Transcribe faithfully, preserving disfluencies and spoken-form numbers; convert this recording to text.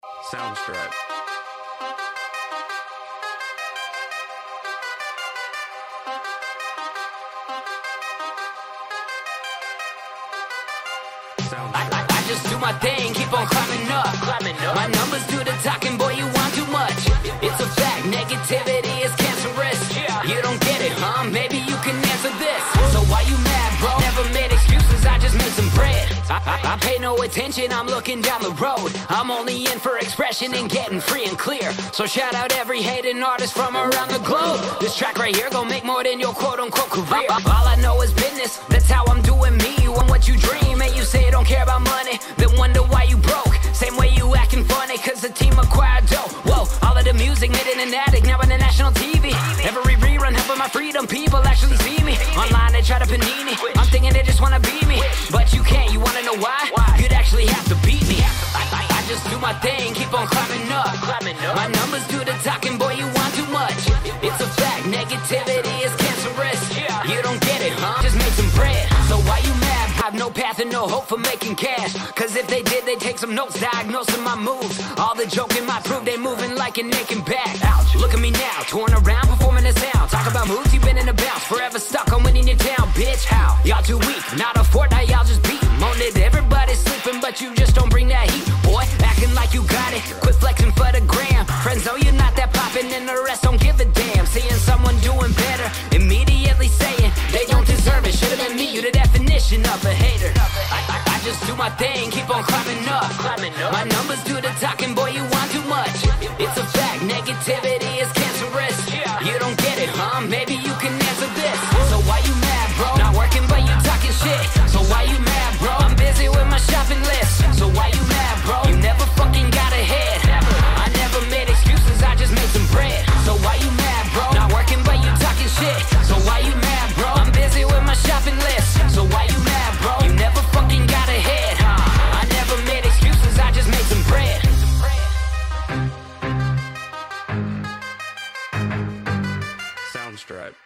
Soundstripe. I, I, I just do my thing, keep on climbing up. climbing up. My numbers do the talking, boy, you want too much. It's a fact, negativity is cancerous. Yeah. You don't get it, huh? Maybe you can answer this. So why you mad, bro? Never made excuses, I just made some bread. I, I, I pay no attention, I'm looking down the road. I'm only in for expression and getting free and clear. So shout out every hating artist from around the globe. This track right here gon' make more than your quote-unquote career. All I know is business, that's how I'm doing me. You want what you dream, and you say you don't care about money, then wonder why you broke. Same way you acting funny, cause the team acquired dough. Whoa, all of the music made in an attic, now on the national T V. Every rerun helping my freedom, people actually see me. Online they try to panini, I'm thinking they just wanna be me. But you can't, you wanna know why? You'd actually have to beat me. I, I, I just do my thing, keep on climbing up. My numbers do the talking, boy, you want too much. It's a fact, negativity is cancerous. You don't get it, huh? Just make some bread. So why you mad? Have no path and no hope for making cash. Cause if they did, they'd take some notes, diagnosing my moves. All the joking might prove they moving like a naked back. Ouch, look at me now, touring around, performing the sound. Talk about moves, you been in the bounce. Forever stuck on winning your town, bitch. How? Y'all too weak, not a Fortnite, y'all just beat. On it, everybody's sleeping, but you just don't bring that heat. Boy, acting like you got it, quit flexing for the gram. Friends know you're not that poppin', and the rest don't give a damn. Seeing someone doing better, immediately saying they don't deserve it. Should've been me, you the definition of a hater. I, I, I just do my thing, keep on climbing up. My numbers do the talking, boy, you want too much. It's a fact, negativity is cancerous. You don't get it, huh? Maybe you can answer this. So why you mad, bro? Not working, but you talking shit. So why you mad, bro? I'm busy with my shopping list. So why you mad, bro? You never fucking got ahead. I never made excuses, I just made some bread. So why you mad, bro? Not working, but you talking shit. So why you mad, bro? I'm busy with my shopping list. So why you mad, bro? You never fucking got ahead. I never made excuses, I just made some bread. Soundstripe.